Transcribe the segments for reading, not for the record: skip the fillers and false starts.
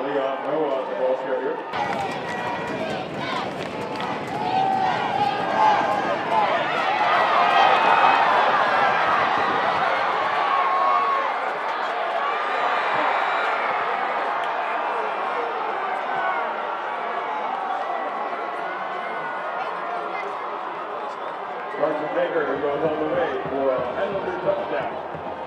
Kelly on the ball carrier. Carson Baker goes all the way for a Highlander touchdown.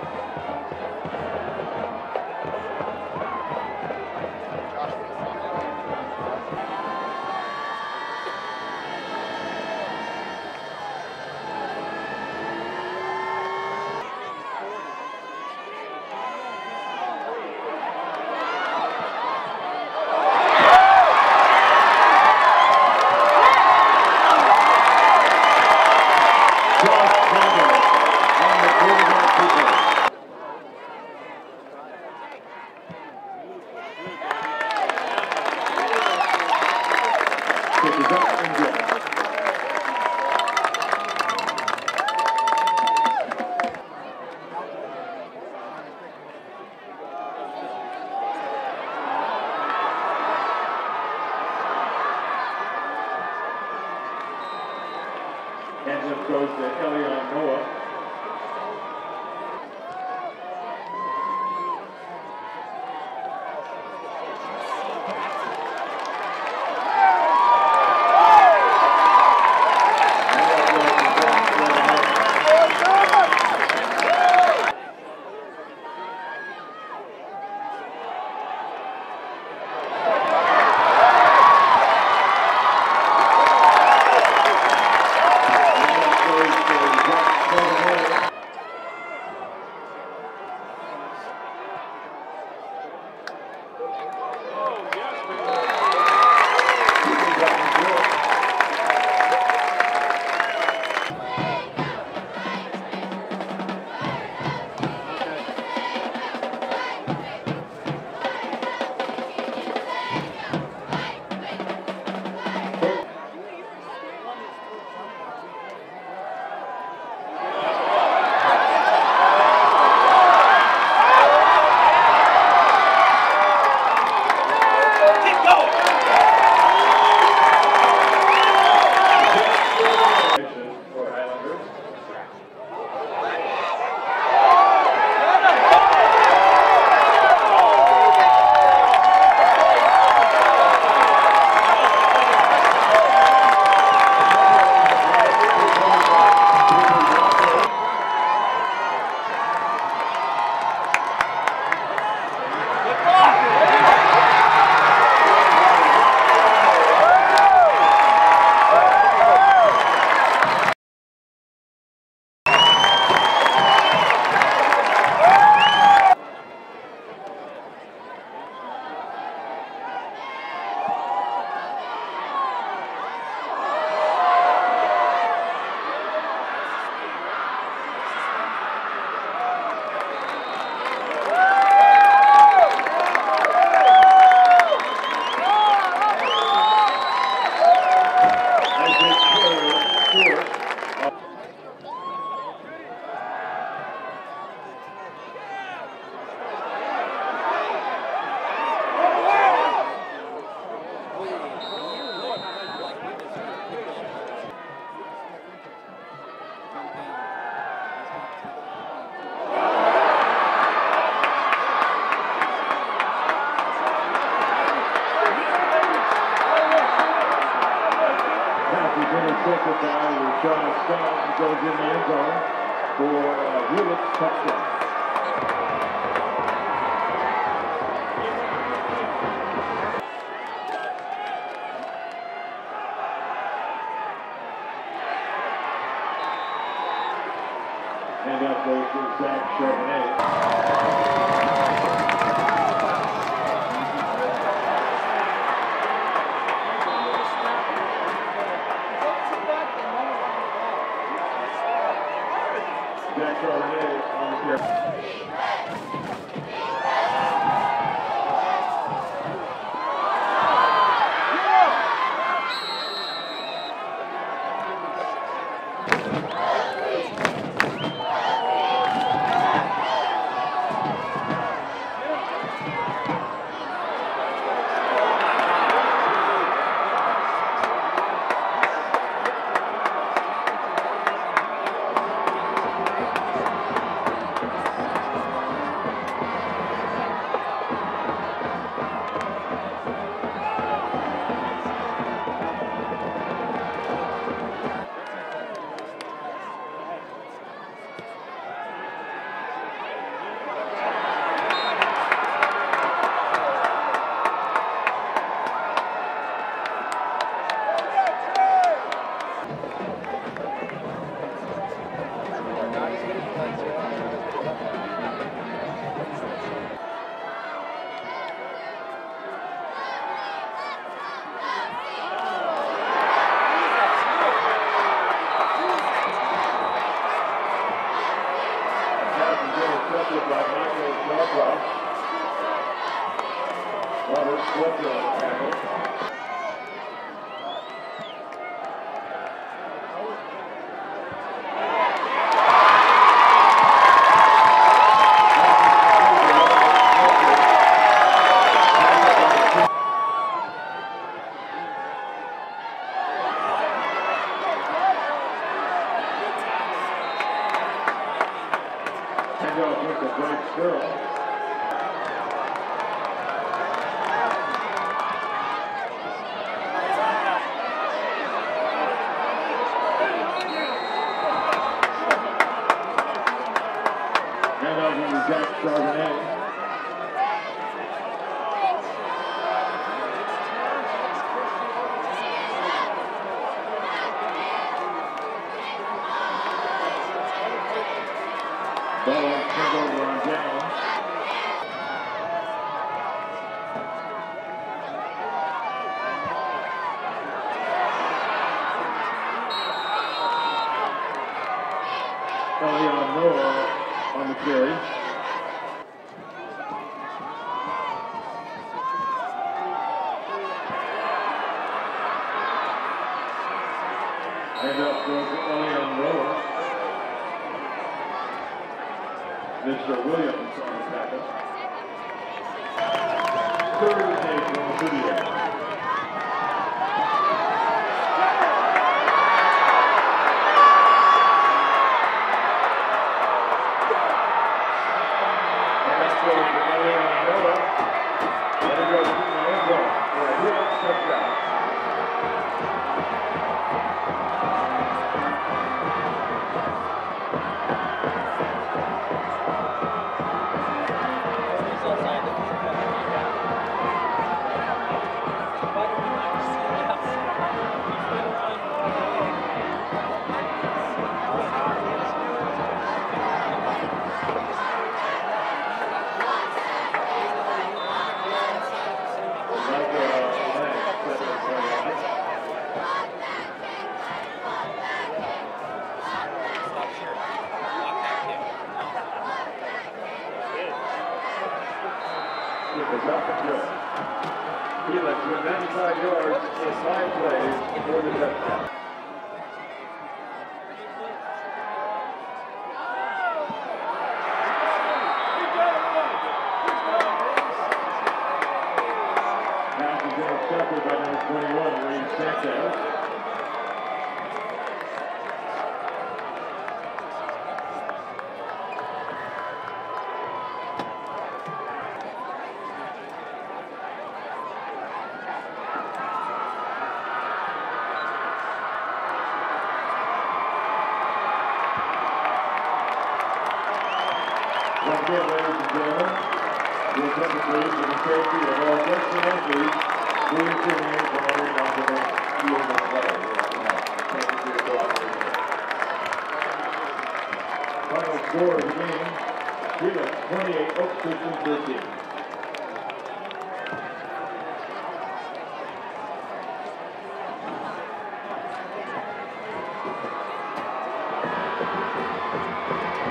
Hands goes to Kelly on Noah. Second down with John Scott goes in the end zone for Helix touchdown. And that goes to Zach Charbonnet. Zach Charbonnet on the carry. also on the tackle. Handoff with the Blake Sterling. Handoff with Zach Charbonnet. Ball turned over on down. Elion Noah on the carry. Hand up goes to Elion Noah. Mr. Williams on the tackle. Third take on the video. And that's going to Elion Noah. And it goes to the end zone for a Helix touchdown. Helix with 95 yards in 5 plays for the touchdown. Pass is intercepted by number 21, Reed Sanchez. Once again, ladies and gentlemen, we'll take a brief for the safety of all guests and entries. Please remain from every onto the field of play. Thank you for your cooperation. Final score of the game, Helix 28, Oak Christian 13.